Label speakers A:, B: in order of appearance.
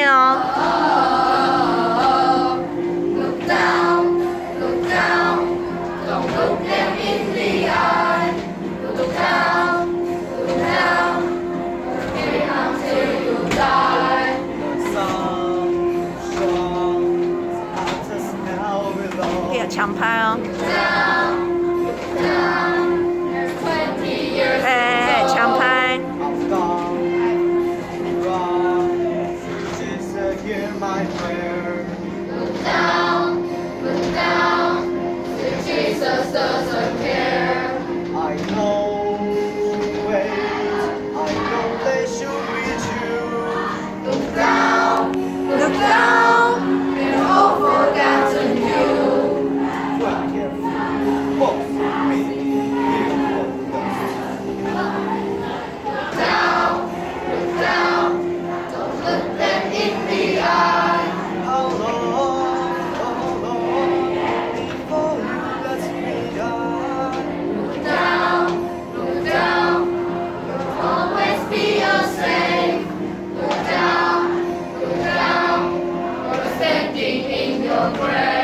A: 哦。
B: Look down, look down, don't look them in the eye. Look down, look down, give it until you die.
A: 可以强拍哦。
B: Look down, there's 20 years to go.
A: 强拍。
B: Look down, if Jesus doesn't care.
C: I know they should reach you.
B: Look down, they've all forgotten you. Look down, don't look them in the eye.
C: How long before you let me die?
B: Look down, you'll always be a slave. Look down, you're standing in your grave.